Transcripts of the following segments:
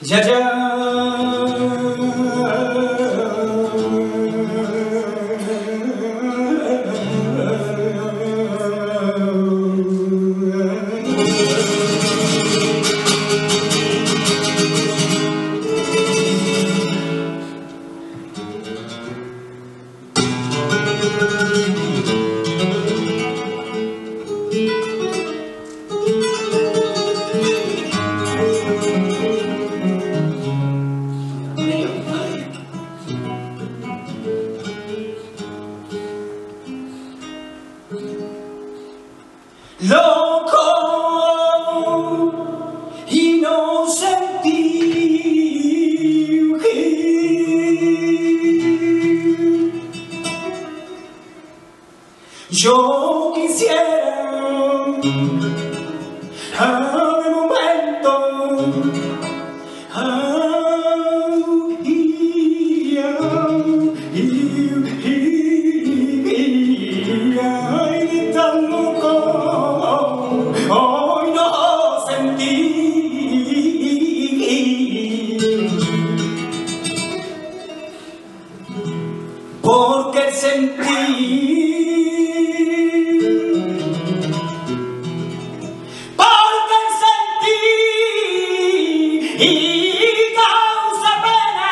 Ya, ya. Loco y no sentí yo quisiera de momento tan loco hoy no sentí, porque sentí y causa pena.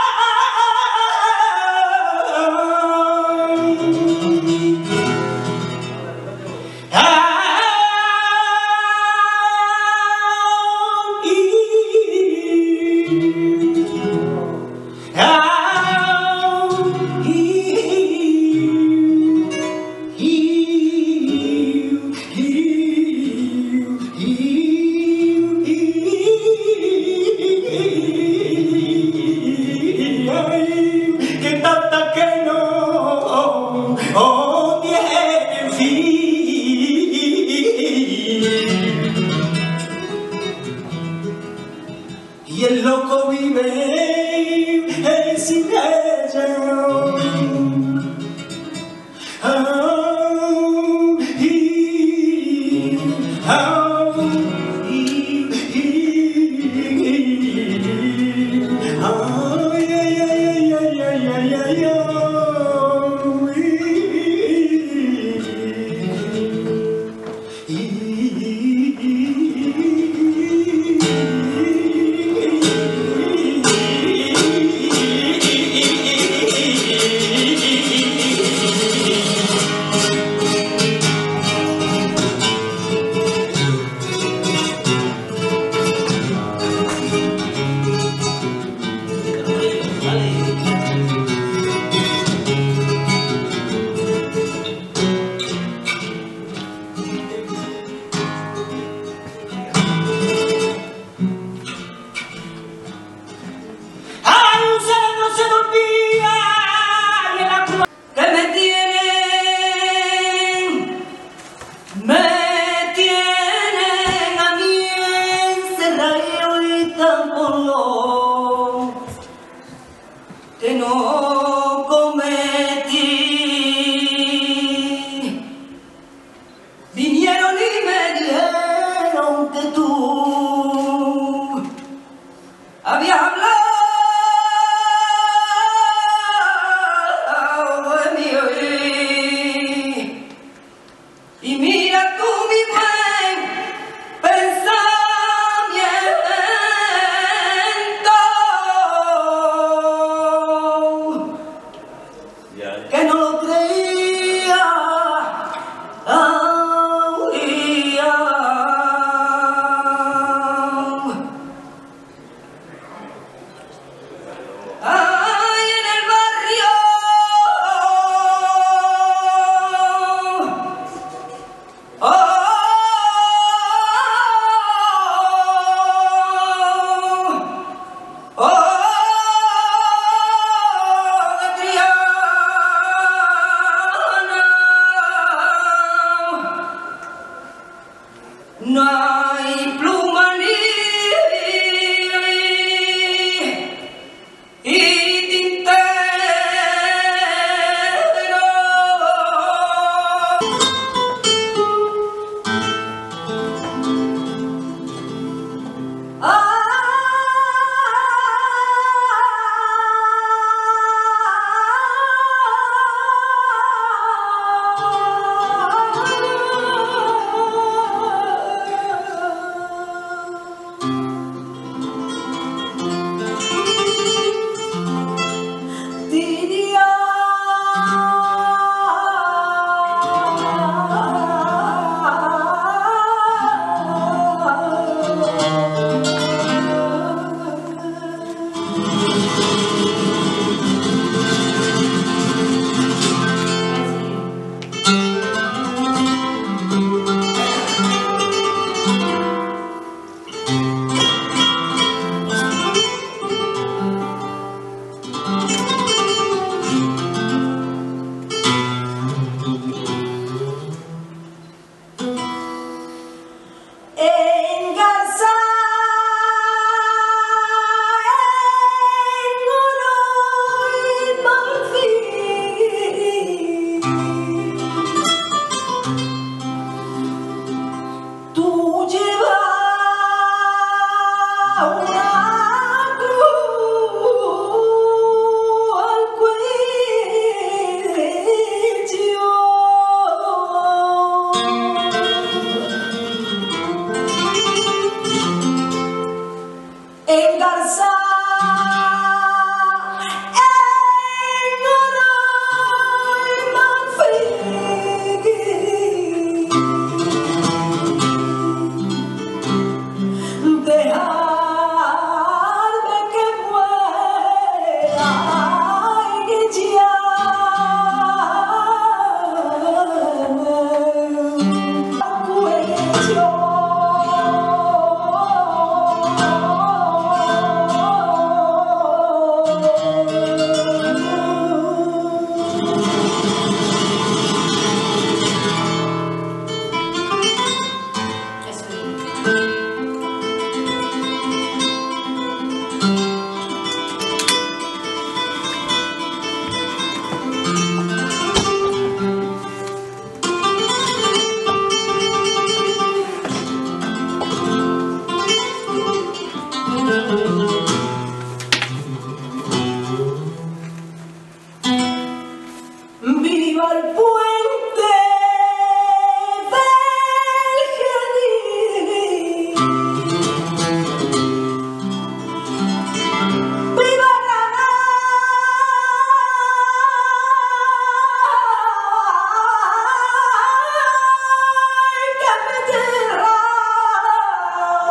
Que tanta que no tiene fin, y el loco vive sin ella.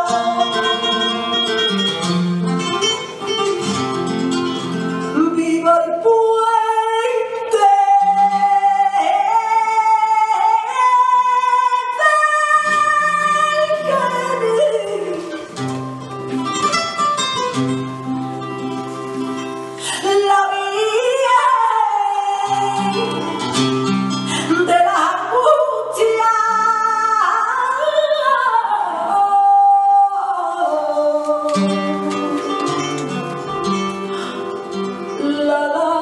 Viva el puente la vía de la angustia. La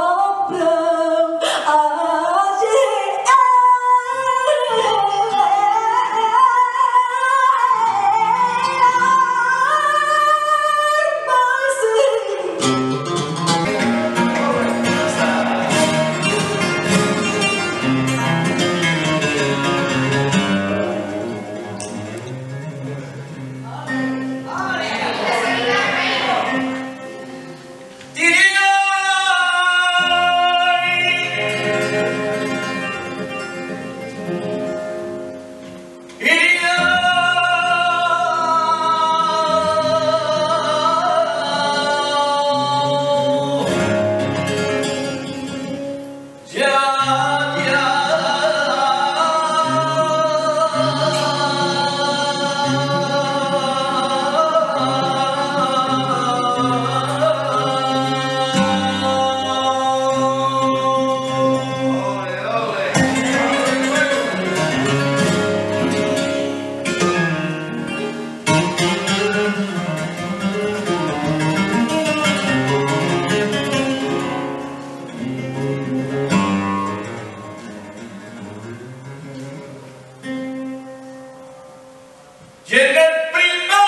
Llega el primer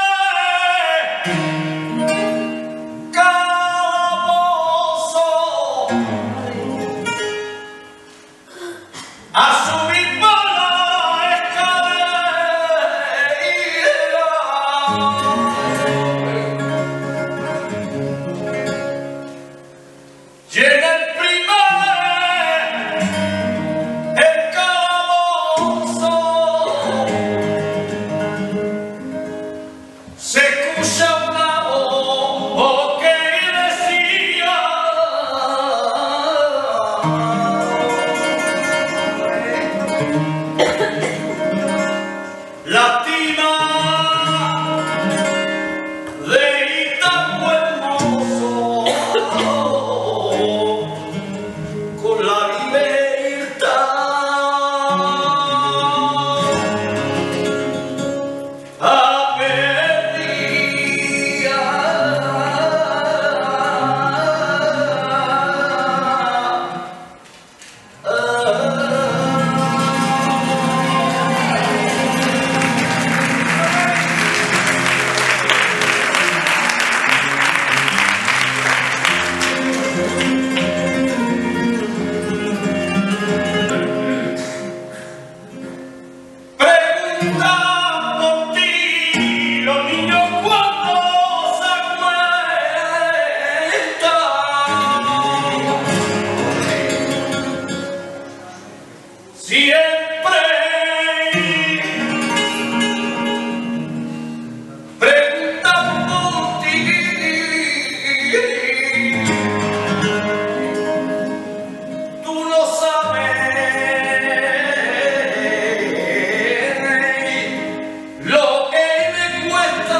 calabozo a subir por la escalera. Llega el primer calabozo. Se escucha una voz que decía: lástima de ir tan hermoso con la libertad. Siempre preguntan por ti, tú no sabes lo que me cuesta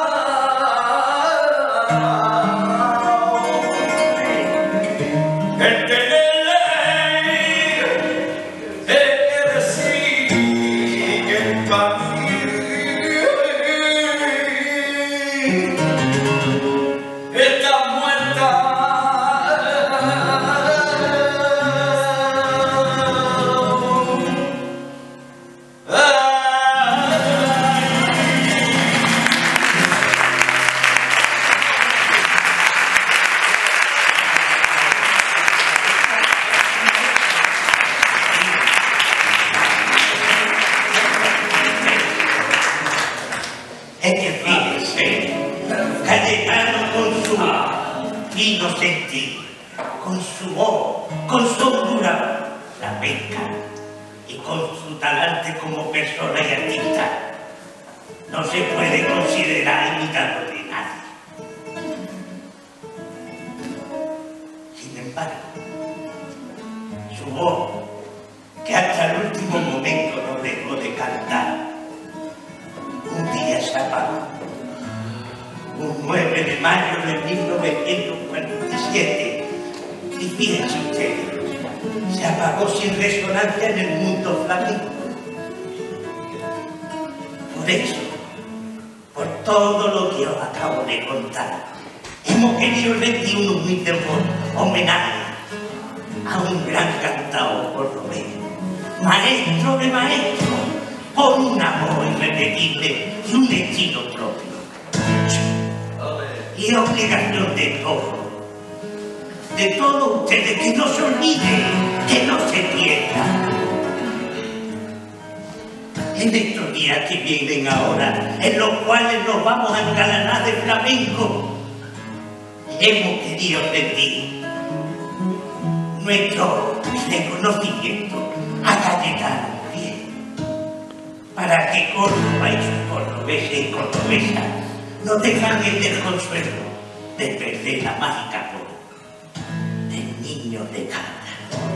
el tener. Está muerta. Es que fíjese, Cayetano con su fino sentir, con su voz, con su hondura, la pesca, y con su talante como persona y artista, no se puede considerar imitador de nadie. Sin embargo, su voz, que hasta el último momento no dejó de cantar, un día se apagó. Un 9 de mayo de 1947, y fíjense ustedes, se apagó sin resonancia en el mundo flamenco. Por eso, por todo lo que os acabo de contar, hemos querido rendir un humilde homenaje a un gran cantador cordobés, maestro de maestros, con una voz irrepetible y un estilo propio. Y obligación de todos ustedes, que no se olviden, que no se pierdan. En estos días que vienen ahora, en los cuales nos vamos a engalanar de flamenco, hemos querido rendir nuestro reconocimiento a Cayetano Muriel, para que Córdoba y sus cordobeses y cordobesas no tengan el desconsuelo de perder la mágica voz del niño de Canta.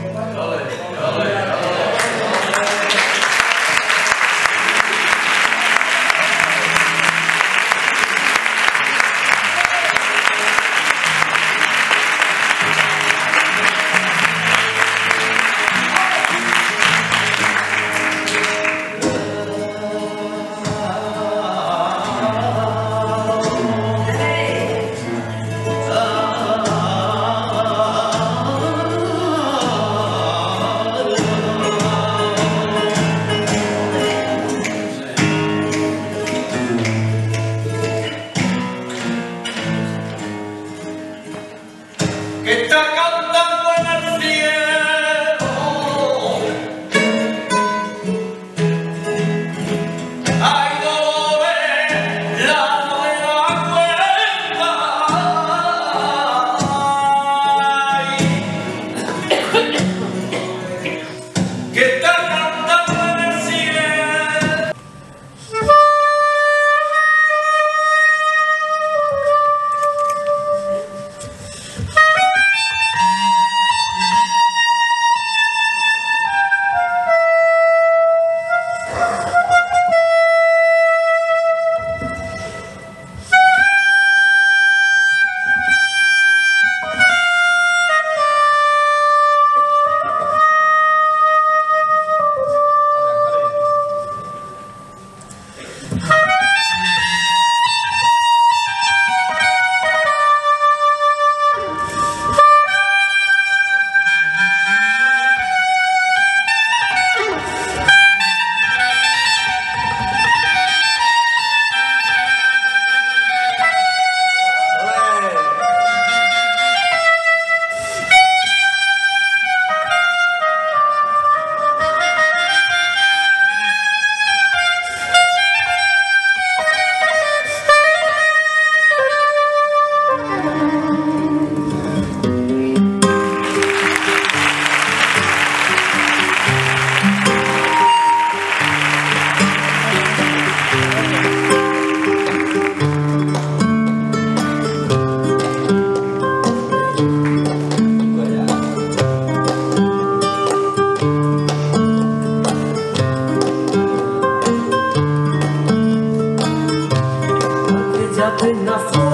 Que está cantando en el cielo, hay dolores, la de la cuenta, que está cantando en el cielo. Up in the